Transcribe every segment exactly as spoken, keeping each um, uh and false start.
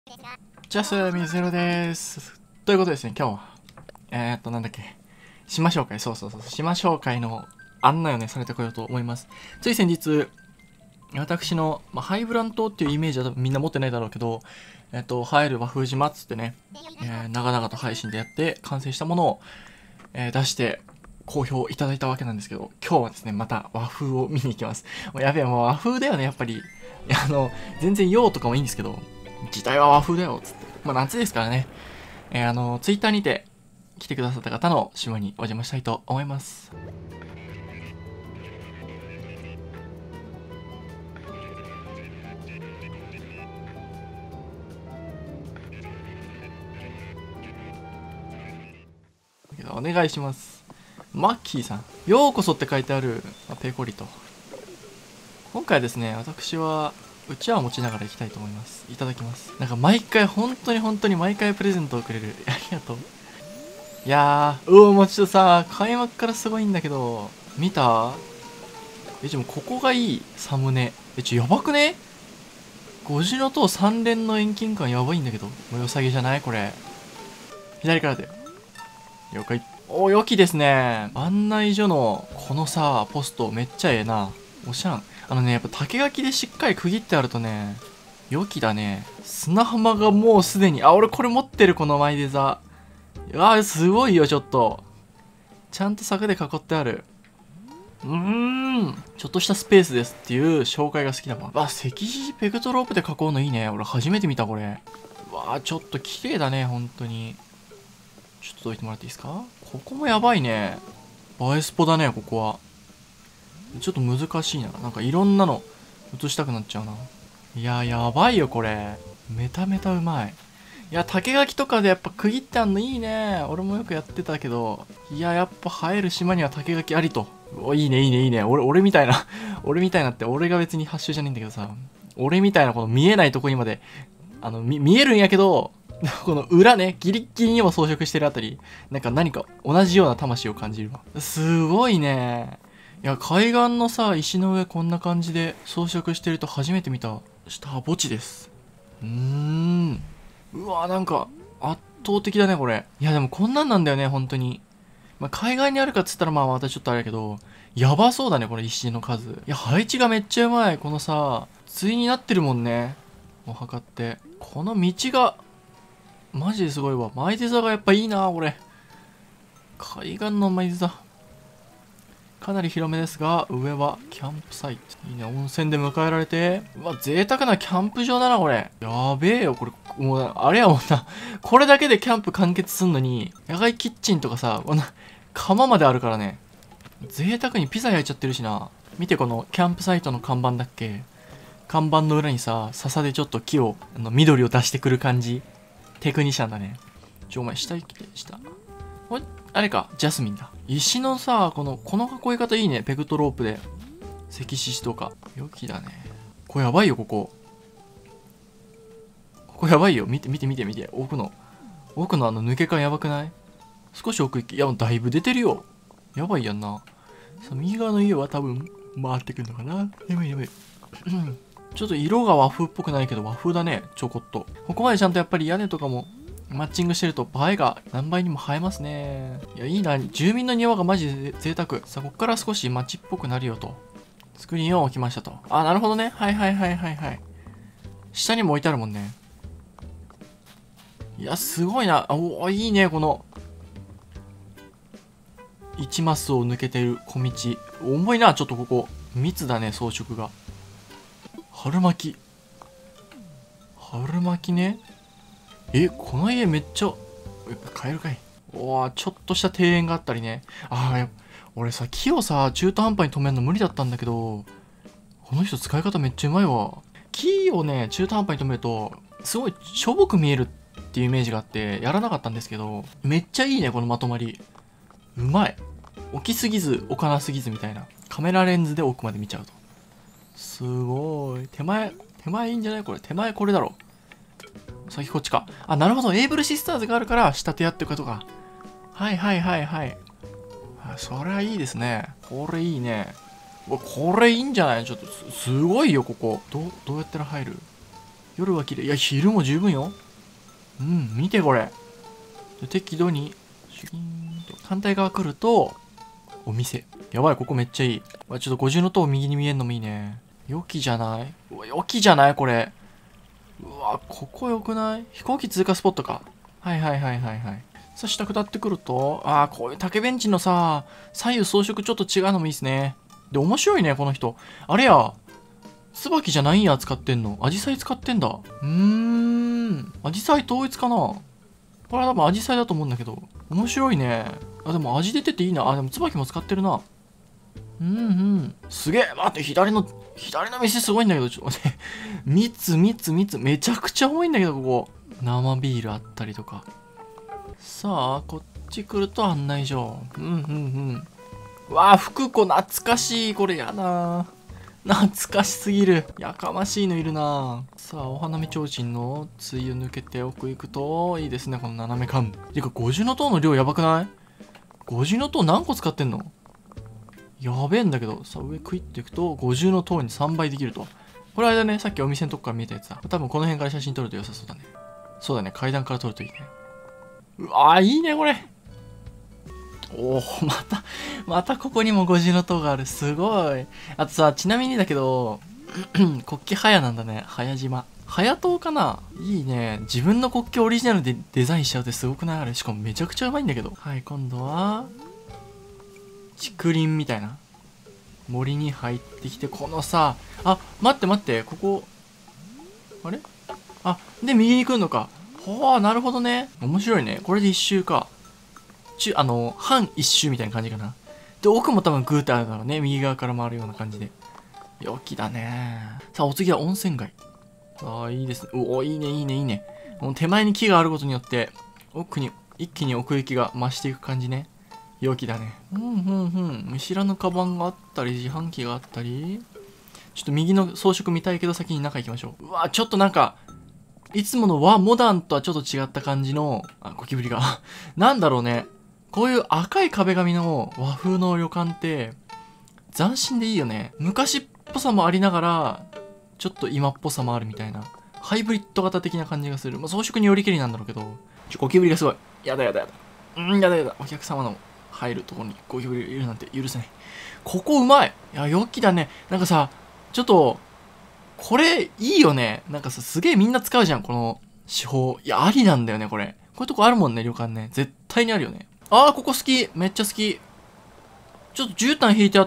じゃあ、それはみずろです。ということですね、今日は、えー、っと、なんだっけ、島紹介、そうそうそう、島紹介の案内をね、されてこようと思います。つい先日、私の、まあ、ハイブラン島っていうイメージは多分みんな持ってないだろうけど、えっと、入る和風島っつってね、えー、長々と配信でやって完成したものを、えー、出して好評いただいたわけなんですけど、今日はですね、また和風を見に行きます。もうやべえ、もう和風だよね、やっぱり。いや、あの、全然洋とかもいいんですけど、時代は和風だよ、つって。まあ、夏ですからね。えー、あの、ツイッターにて来てくださった方の島にお邪魔したいと思います。お願いします。マッキーさん。ようこそって書いてある、ペコリと。今回ですね、私は、うちわを持ちながら行きたいと思います。いただきます。なんか毎回、本当に本当に毎回プレゼントをくれる。ありがとう。いやー、うお、もうちょっとさ、開幕からすごいんだけど、見たえ、でもここがいい、サムネ。え、ちょ、やばくね？ごじの塔さん連の遠近感やばいんだけど。もう良さげじゃないこれ。左からで。了解。おー、良きですね。案内所の、このさ、ポストめっちゃええな。おしゃん。あのね、やっぱ竹垣でしっかり区切ってあるとね、良きだね。砂浜がもうすでに、あ、俺これ持ってる、このマイデザ。うわー、すごいよ、ちょっと。ちゃんと柵で囲ってある。うーん。ちょっとしたスペースですっていう紹介が好きだわ。あ、石獅ペクトロープで囲うのいいね。俺初めて見た、これ。うわー、ちょっと綺麗だね、本当に。ちょっとどいてもらっていいですか？ここもやばいね。映えスポだね、ここは。ちょっと難しいな。なんかいろんなの映したくなっちゃうな。いやー、やばいよ、これ。メタメタうまい。いや、竹垣とかでやっぱ区切ってあんのいいね。俺もよくやってたけど。いや、やっぱ映える島には竹垣ありと。お、いいね、いいね、いいね。俺、俺みたいな。俺みたいなって、俺が別に発祥じゃないんだけどさ。俺みたいなこの見えないとこにまで、あの、み、見えるんやけど、この裏ね、ギリッギリにも装飾してるあたり、なんか何か同じような魂を感じるわ。すごいね。いや、海岸のさ、石の上こんな感じで装飾してると初めて見た。下は墓地です。うーん。うわ、なんか、圧倒的だね、これ。いや、でもこんなんなんだよね、本当に。まあ、海岸にあるかっつったらまあまたちょっとあれやけど、やばそうだね、これ石の数。いや、配置がめっちゃうまい。このさ、対になってるもんね。お墓って。この道が、マジですごいわ。マイデザがやっぱいいな、これ。海岸のマイデザ。かなり広めですが、上はキャンプサイト。いいね、温泉で迎えられて。うわ、贅沢なキャンプ場だな、これ。やべえよ、これ。もう、あれやもんな。これだけでキャンプ完結すんのに、野外キッチンとかさ、こんな、窯まであるからね。贅沢にピザ焼いちゃってるしな。見て、このキャンプサイトの看板だっけ。看板の裏にさ、笹でちょっと木を、あの、緑を出してくる感じ。テクニシャンだね。ちょ、お前、下行きて、下。これ、あれか、ジャスミンだ。石のさ、この、この囲い方いいね。ペクトロープで。石獅子とか。良きだね。これやばいよ、ここ。ここやばいよ。見て、見て、見て、見て。奥の。奥のあの抜け感やばくない？少し奥行き。いや、だいぶ出てるよ。やばいやんな。さあ、右側の家は多分、回ってくるのかな。やばいやばい。ちょっと色が和風っぽくないけど和風だね。ちょこっと。ここまでちゃんとやっぱり屋根とかもマッチングしてると映えが何倍にも映えますね。いや、いいな。住民の庭がマジで贅沢。さあ、こっから少し街っぽくなるよと。スクリーンを置きましたと。あ、なるほどね。はいはいはいはいはい。下にも置いてあるもんね。いや、すごいな。お、いいね、この。いちマスを抜けてる小道。重いな、ちょっとここ。密だね、装飾が。春巻き。春巻きね。え、この家めっちゃ、やっぱ買えるかい。おー、ちょっとした庭園があったりね。あー、やっぱ俺さ、木をさ、中途半端に止めるの無理だったんだけど、この人使い方めっちゃうまいわ。木をね、中途半端に止めると、すごいしょぼく見えるっていうイメージがあって、やらなかったんですけど、めっちゃいいね、このまとまり。うまい。置きすぎず、置かなすぎずみたいな。カメラレンズで奥まで見ちゃうと。すごい。手前、手前いいんじゃないこれ。手前これだろ。先こっちか。あ、なるほど。エイブルシスターズがあるから、仕立て屋ってことか。はいはいはいはい。あ、それはいいですね。これいいね。うわ、これいいんじゃないちょっとす、すごいよ、ここ。どう、どうやったら入る？ 夜は綺麗。いや、昼も十分よ。うん、見てこれ。適度に、シュキーンと。反対側来ると、お店。やばい、ここめっちゃいい。ちょっと五重塔右に見えんのもいいね。良きじゃない？うわ、良きじゃないこれ。うわ、ここ良くない？飛行機通過スポットか。はいはいはいはいはい。さあ、下下ってくると、ああ、こういう竹ベンチのさ、左右装飾ちょっと違うのもいいですね。で、面白いね、この人。あれや、椿じゃないんや、使ってんの。アジサイ使ってんだ。うーん。アジサイ統一かな？これは多分アジサイだと思うんだけど。面白いね。あ、でも味出てていいな。あ、でも椿も使ってるな。うんうん。すげえ。待って、左の、左の店すごいんだけど、ちょっと待って。蜜、蜜、蜜。めちゃくちゃ重いんだけど、ここ。生ビールあったりとか。さあ、こっち来ると案内所。うんうんうん。うわあ、福子懐かしい。これやだ。懐かしすぎる。やかましいのいるな。さあ、お花見提灯の対を抜けて奥行くと、いいですね、この斜め感。てか、五重塔の量やばくない？五重塔何個使ってんの？やべえんだけど。さあ、上食いっていくと、五重塔にさんばいできると。これあれだね、さっきお店のとこから見えたやつだ。多分この辺から写真撮ると良さそうだね。そうだね、階段から撮るといいね。うわー、いいね、これ。おお、また、またここにも五重塔がある。すごい。あとさ、ちなみにだけど、国旗早なんだね。早島。早島かないいね。自分の国旗オリジナルでデザインしちゃうってすごくない？あれ。しかもめちゃくちゃうまいんだけど。はい、今度は、竹林みたいな。森に入ってきて、このさ、あ、待って待って、ここ、あれ？あ、で、右に来るのか。ほー、なるほどね。面白いね。これで一周か。ちゅ、あの、半一周みたいな感じかな。で、奥も多分グーってあるだろうね。右側から回るような感じで。良きだね。さあ、お次は温泉街。ああ、いいですね。おお、いいね、いいね、いいね。もう手前に木があることによって、奥に、一気に奥行きが増していく感じね。良きだね。うんうんうん。見知らぬカバンがあったり、自販機があったり。ちょっと右の装飾見たいけど、先に中行きましょう。うわ、ちょっとなんか、いつもの和モダンとはちょっと違った感じの、あ、ゴキブリが。なんだろうね。こういう赤い壁紙の和風の旅館って、斬新でいいよね。昔っぽさもありながら、ちょっと今っぽさもあるみたいな。ハイブリッド型的な感じがする。まあ、装飾によりけりなんだろうけど。ちょ、ゴキブリがすごい。やだやだやだ。うん、やだやだ。お客様の入るところにゴキブリがいるなんて許せない。ここうまい。いや、良きだね。なんかさ、ちょっと、これいいよね。なんかさ、すげえみんな使うじゃん、この手法。いや、ありなんだよね、これ。こういうとこあるもんね、旅館ね。絶対にあるよね。あー、ここ好き。めっちゃ好き。ちょっと絨毯引いてあって、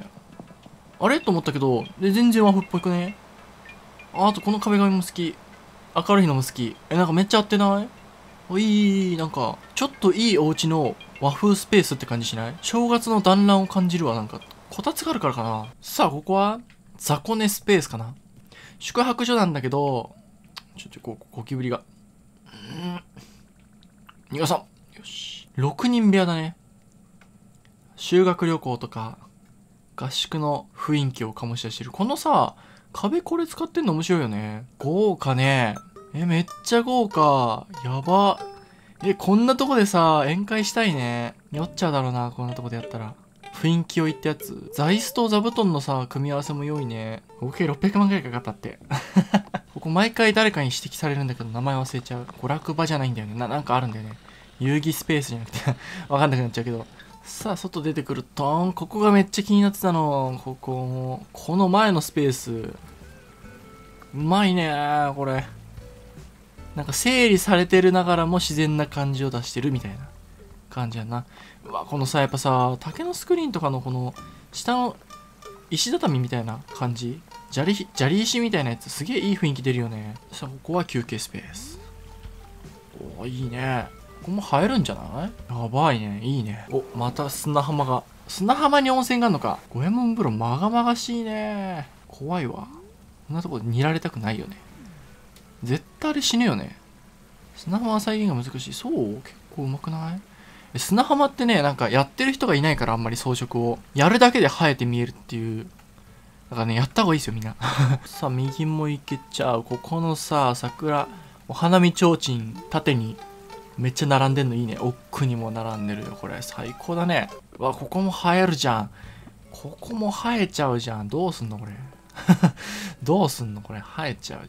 あれと思ったけど、で、全然和風っぽくね。あ、あとこの壁紙も好き。明るいのも好き。え、なんかめっちゃ合ってない？おいい、なんか、ちょっといいお家の和風スペースって感じしない？正月の団らんを感じるわ、なんか。こたつがあるからかな。さあ、ここは、雑魚寝スペースかな。宿泊所なんだけど、ちょっとこう、ゴキブリが。うん。逃がさん。よし。ろくにん部屋だね。修学旅行とか、合宿の雰囲気を醸し出してる。このさ、壁これ使ってんの面白いよね。豪華ね。え、めっちゃ豪華。やば。え、こんなとこでさ、宴会したいね。酔っちゃうだろうな、こんなとこでやったら。雰囲気を言ったやつ。座椅子と座布団のさ、組み合わせも良いね。合計ろっぴゃくまんくらいかかったって。ここ毎回誰かに指摘されるんだけど、名前忘れちゃう。娯楽場じゃないんだよね。な、なんかあるんだよね。遊戯スペースじゃなくてわかんなくなっちゃうけど。さあ、外出てくると、ここがめっちゃ気になってたの。ここも。この前のスペース。うまいねー、これ。なんか整理されてるながらも自然な感じを出してるみたいな感じやな。うわ、このさ、やっぱさ、竹のスクリーンとかのこの、下の石畳みたいな感じ、砂利、砂利石みたいなやつ、すげえいい雰囲気出るよね。さあ、ここは休憩スペース。おー、いいね。ここも入るんじゃない？やばいね。いいね。お、また砂浜が。砂浜に温泉があるのか。五右衛門風呂、まがまがしいね。怖いわ。こんなとこで煮られたくないよね。絶対あれ死ぬよね。砂浜は再現が難しい。そう？結構うまくない？砂浜ってね、なんかやってる人がいないからあんまり装飾を。やるだけで生えて見えるっていう。だからね、やった方がいいですよ、みんな。さあ、右も行けちゃう。ここのさ、桜、お花見提灯、縦にめっちゃ並んでんのいいね。奥にも並んでるよ、これ。最高だね。うわ、ここも生えるじゃん。ここも生えちゃうじゃん。どうすんの、これ。どうすんの、これ。生えちゃうじゃん。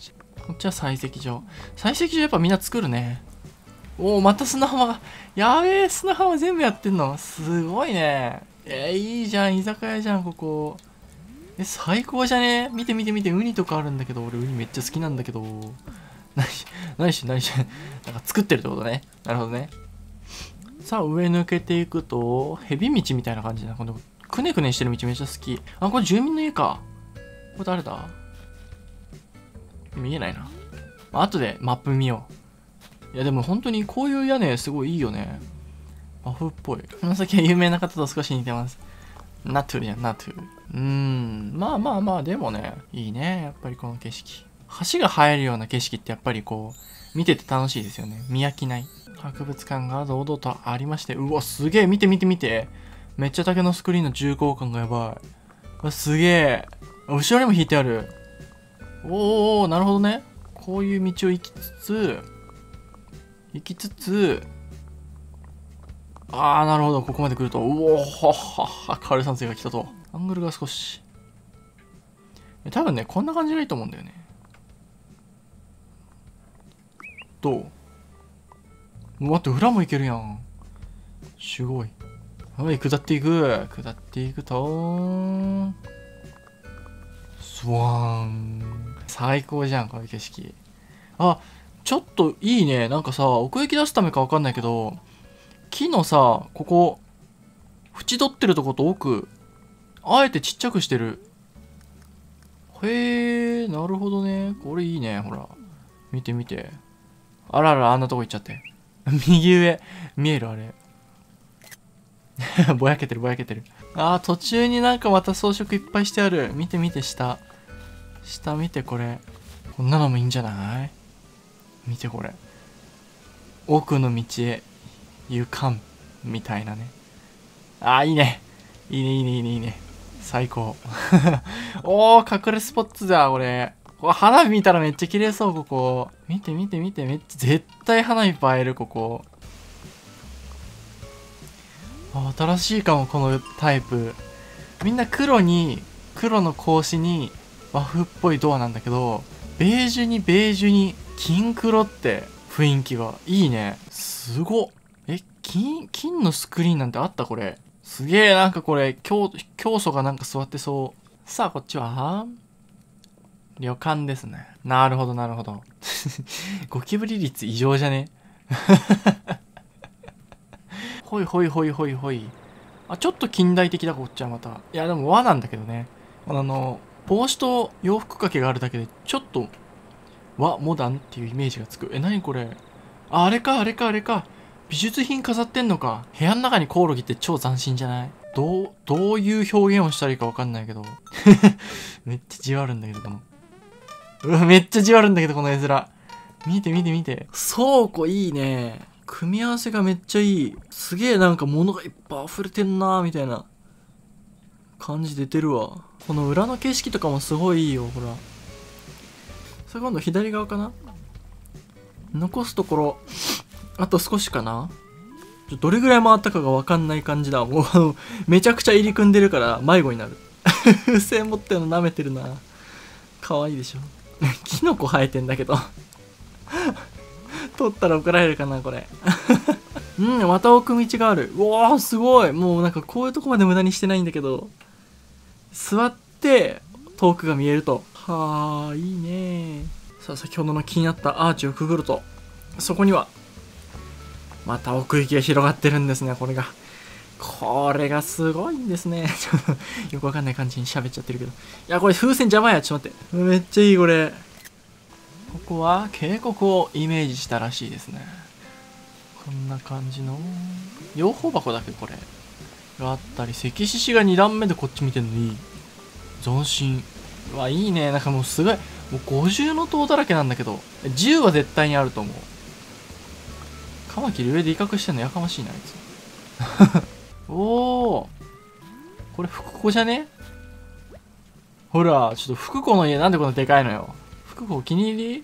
こっちは採石場。採石場やっぱみんな作るね。おお、また砂浜が。やべえ、砂浜全部やってんの。すごいね。えー、いいじゃん。居酒屋じゃん、ここ。え、最高じゃね？見て見て見て、ウニとかあるんだけど、俺ウニめっちゃ好きなんだけど。何し、何し、何し、なんか作ってるってことね。なるほどね。さあ、上抜けていくと、蛇道みたいな感じだ。このくねくねしてる道めっちゃ好き。あ、これ住民の家か。これ誰だ？見えないな。あとでマップ見よう。いやでも本当にこういう屋根すごいいいよね。和風っぽい。この先は有名な方と少し似てます。ナトゥじゃん、ナトゥ。うーん。まあまあまあ、でもね、いいね。やっぱりこの景色。橋が生えるような景色ってやっぱりこう、見てて楽しいですよね。見飽きない。博物館が堂々とありまして、うわ、すげえ、見て見て見て。めっちゃ竹のスクリーンの重厚感がやばい。うわ、すげえ。後ろにも引いてある。おーおー、なるほどね。こういう道を行きつつ、行きつつ、あー、なるほど。ここまで来ると、うおー、ははは、枯山水が来たと。アングルが少し。多分ね、こんな感じがいいと思うんだよね。どう？待って、裏も行けるやん。すごい。はい、下っていく。下っていくと、スワーン。最高じゃん、この景色。あ、ちょっといいね。なんかさ、奥行き出すためかわかんないけど、木のさ、ここ、縁取ってるとこと奥、あえてちっちゃくしてる。へえ、なるほどね。これいいね、ほら。見て見て。あらら、あんなとこ行っちゃって。右上、見えるあれ。ぼやけてるぼやけてる。あー、途中になんかまた装飾いっぱいしてある。見て見て、下。下見て、これ。こんなのもいいんじゃない？見てこれ。奥の道へ行かん。みたいなね。あー、いいね。いいね、いいね、いいね、いいね。最高。おー、隠れスポットだ、これ。花火見たらめっちゃ綺麗そう、ここ。見て見て見て、めっちゃ、絶対花火映える、ここ。あ、新しいかも、このタイプ。みんな黒に、黒の格子に和風っぽいドアなんだけど、ベージュにベージュに金黒って雰囲気がいいね。すごっ。え、金、金のスクリーンなんてあったこれ。すげえ、なんかこれ、教、教祖がなんか座ってそう。さあ、こっちは旅館ですね。なるほど、なるほど。ゴキブリ率異常じゃね？ほいほいほいほいほい。あ、ちょっと近代的だ、こっちはまた。いや、でも和なんだけどね。あの、帽子と洋服掛けがあるだけで、ちょっと和、モダンっていうイメージがつく。え、なにこれ？あ、あれか、あれか、あれか。美術品飾ってんのか。部屋の中にコオロギって超斬新じゃない？どう、どういう表現をしたらいいかわかんないけど。めっちゃじわるんだけど、この。うわ、めっちゃじわるんだけど、この絵面。見て見て見て。倉庫いいね。組み合わせがめっちゃいい。すげえなんか物がいっぱい溢れてんなーみたいな感じ出てるわ。この裏の景色とかもすごいいいよ、ほら。さあ今度左側かな？残すところ、あと少しかな？ちょどれぐらい回ったかがわかんない感じだ。もうあの、めちゃくちゃ入り組んでるから迷子になる。風船持ってるの舐めてるな。かわいいでしょ。キノコ生えてんだけど。取ったら怒られるかな、これ。うん、また奥道がある。うわー、すごい。もうなんかこういうとこまで無駄にしてないんだけど。座って、遠くが見えると。はあ、いいね。さあ、先ほどの気になったアーチをくぐると、そこには、また奥行きが広がってるんですね、これが。これがすごいんですね。よくわかんない感じに喋っちゃってるけど。いや、これ風船邪魔や。ちょっと待って。めっちゃいい、これ。ここは渓谷をイメージしたらしいですね。こんな感じの養蜂箱だけこれがあったり、石獅子がに段目でこっち見てんのいい。斬新。うわ、いいね。なんかもうすごい、もう五重の塔だらけなんだけど、じゅうは絶対にあると思う。カマキリ上で威嚇してんのやかましいな、あいつ。おー、これ福子じゃね？ほら、ちょっと福子の家なんでこんなでかいのよ。福子お気に入り？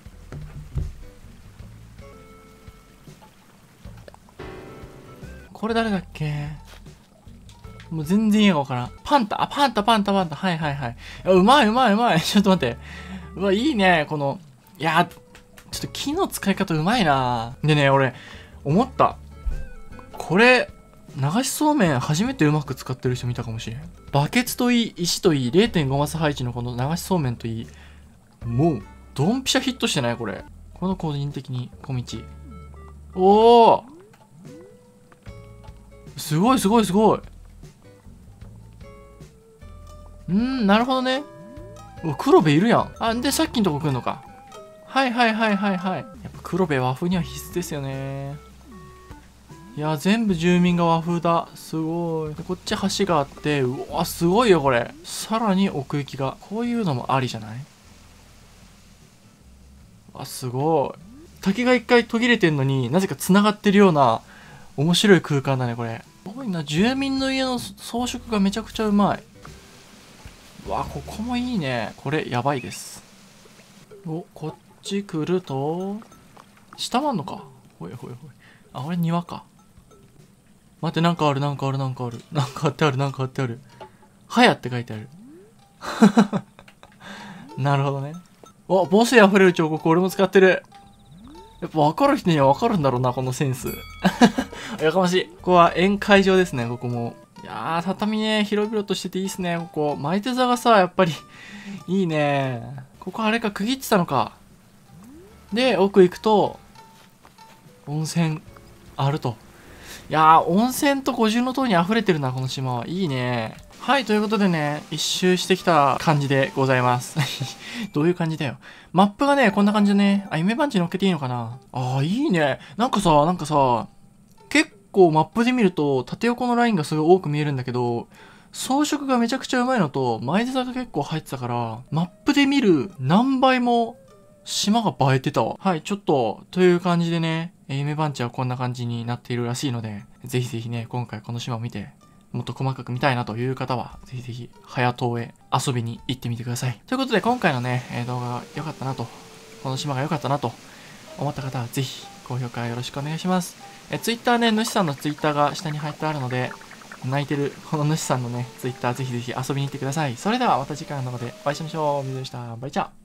これ誰だっけ？もう全然意味がわからん。パンタ、あ、パンタ、パンタ、パンタ。はいはいはい。うまいうまいうまい。ちょっと待って。うわ、いいね。この、 いやー、ちょっと木の使い方うまいな。でね、俺、思った。これ、流しそうめん初めてうまく使ってる人見たかもしれん。バケツといい、石といい、れいてんご マス配置のこの流しそうめんといい、もう、ドンピシャヒットしてないこれ。この個人的に小道。おおすごいすごいすごい。うーん、なるほどね。うわ、黒部いるやん。あ、で、さっきのとこ来んのか。はいはいはいはいはい。やっぱ黒部和風には必須ですよね。いや、全部住民が和風だ。すごい。でこっち橋があって、うわ、すごいよこれ。さらに奥行きが。こういうのもありじゃない？あ、すごい。滝が一回途切れてんのになぜか繋がってるような面白い空間だねこれ。すごいな。住民の家の装飾がめちゃくちゃうまい。うわ、ここもいいね。これやばいです。お、こっち来ると下もあんのか。ほいほいほい。あ、これ庭か。待って、なんかあるなんかあるなんかあるなんかあってあるなんかあってある。はやって書いてある。なるほどね。お、母性あふれる彫刻俺も使ってる。やっぱ分かる人には分かるんだろうな、このセンス。やかましい。ここは宴会場ですね、ここも。いやー、畳ね、広々としてていいっすね、ここ。前手座がさ、やっぱり、いいね。ここあれか、区切ってたのか。で、奥行くと、温泉、あると。いやー、温泉と五重塔に溢れてるな、この島は。いいね。はい、ということでね、一周してきた感じでございます。どういう感じだよ。マップがね、こんな感じでね、あ、夢番地乗っけていいのかなあー、いいね。なんかさ、なんかさ、結構マップで見ると、縦横のラインがすごい多く見えるんだけど、装飾がめちゃくちゃうまいのと、前座が結構入ってたから、マップで見る何倍も島が映えてたわ。はい、ちょっと、という感じでね、夢番地はこんな感じになっているらしいので、ぜひぜひね、今回この島を見て、もっと細かく見たいなという方は、ぜひぜひ、早島へ遊びに行ってみてください。ということで、今回のね、えー、動画が良かったなと、この島が良かったなと思った方は、ぜひ、高評価よろしくお願いします。え、ツイッターね、主さんのツイッターが下に入ってあるので、泣いてる、この主さんのね、ツイッターぜひぜひ遊びに行ってください。それでは、また次回の動画でお会いしましょう。みずでした。バイチャー。